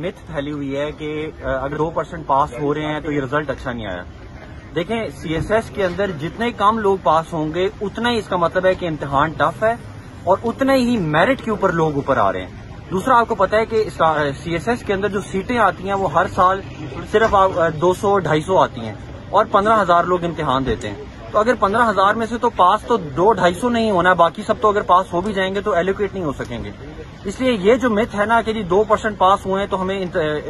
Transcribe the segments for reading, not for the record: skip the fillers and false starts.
Myth फैली हुई है कि अगर 2% पास हो रहे हैं तो ये रिजल्ट अच्छा नहीं आया। देखें, CSS के अंदर जितने कम लोग पास होंगे उतना ही इसका मतलब है कि इम्तिहान टफ है और उतने ही मेरिट के ऊपर लोग ऊपर आ रहे हैं। दूसरा, आपको पता है कि CSS के अंदर जो सीटें आती हैं वो हर साल सिर्फ 200-250 आती हैं और 15,000 लोग इम्तिहान देते हैं। तो अगर 15,000 में से तो पास तो 200-250 नहीं होना है, बाकी सब तो अगर पास हो भी जाएंगे तो एलोकेट नहीं हो सकेंगे। इसलिए ये जो मिथ है ना कि जी 2% पास हुए हैं तो हमें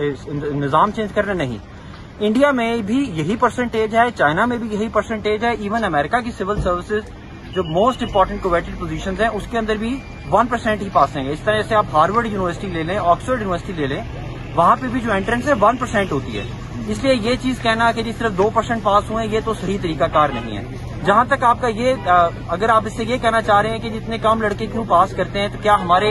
निज़ाम चेंज करना, नहीं। इंडिया में भी यही परसेंटेज है, चाइना में भी यही परसेंटेज है, इवन अमेरिका की सिविल सर्विसेज जो मोस्ट इंपॉर्टेंट कोवेटेड पोजीशंस हैं उसके अंदर भी 1% ही पास हैं। इस तरह से आप हार्वर्ड यूनिवर्सिटी ले लें, ऑक्सफोर्ड यूनिवर्सिटी ले लें, वहां पे भी जो एंट्रेंस है 1% होती है। इसलिए ये चीज कहना कि जी सिर्फ 2% पास हुए ये तो सही तरीकाकार नहीं है। जहां तक आपका ये अगर आप इससे ये कहना चाह रहे हैं कि जितने कम लड़के क्यों पास करते हैं तो क्या हमारे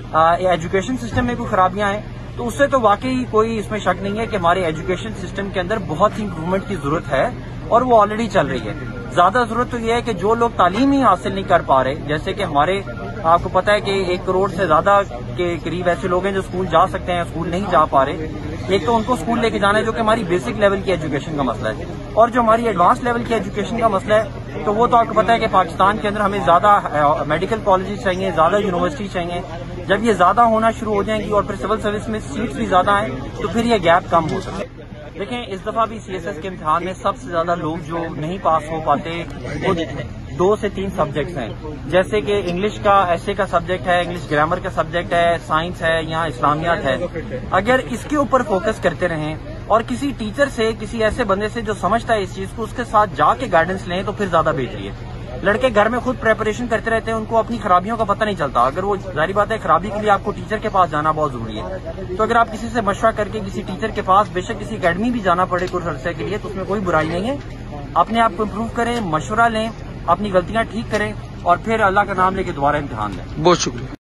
एजुकेशन सिस्टम में कोई खराबियां हैं, तो उससे तो वाकई कोई इसमें शक नहीं है कि हमारे एजुकेशन सिस्टम के अंदर बहुत ही इंप्रूवमेंट की जरूरत है और वो ऑलरेडी चल रही है। ज्यादा जरूरत तो ये है कि जो लोग तालीम ही हासिल नहीं कर पा रहे, जैसे कि हमारे आपको पता है कि 1 करोड़ से ज्यादा के करीब ऐसे लोग हैं जो स्कूल जा सकते हैं, स्कूल नहीं जा पा रहे। एक तो उनको स्कूल लेके जाना है जो कि हमारी बेसिक लेवल की एजुकेशन का मसला है, और जो हमारी एडवांस लेवल की एजुकेशन का मसला है तो वो तो आपको पता है कि पाकिस्तान के अंदर हमें ज्यादा मेडिकल कॉलेजेस चाहिए, ज्यादा यूनिवर्सिटी चाहिए। जब ये ज्यादा होना शुरू हो जाएंगी और फिर सिविल सर्विस में सीट्स भी ज्यादा हैं तो फिर ये गैप कम हो सकता है। देखें, इस दफा भी CSS के इम्तिहान में सबसे ज्यादा लोग जो नहीं पास हो पाते वो 2 से 3 सब्जेक्ट्स हैं, जैसे कि इंग्लिश का ऐसे का सब्जेक्ट है, इंग्लिश ग्रामर का सब्जेक्ट है, साइंस है या इस्लामियात है। अगर इसके ऊपर फोकस करते रहें और किसी टीचर से, किसी ऐसे बंदे से जो समझता है इस चीज को, उसके साथ जाके गाइडेंस लें तो फिर ज्यादा बेहतरी है। लड़के घर में खुद प्रेपरेशन करते रहते हैं, उनको अपनी खराबियों का पता नहीं चलता। अगर वो जारी बात है, खराबी के लिए आपको टीचर के पास जाना बहुत जरूरी है। तो अगर आप किसी से मशवरा करके किसी टीचर के पास, बेशक किसी अकेडमी भी जाना पड़े कुछ अरसे के लिए, तो उसमें कोई बुराई नहीं है। अपने आप को इम्प्रूव करें, मशवरा लें, अपनी गलतियां ठीक करें और फिर अल्लाह का नाम लेके दोबारा इम्तिहान लें। बहुत शुक्रिया।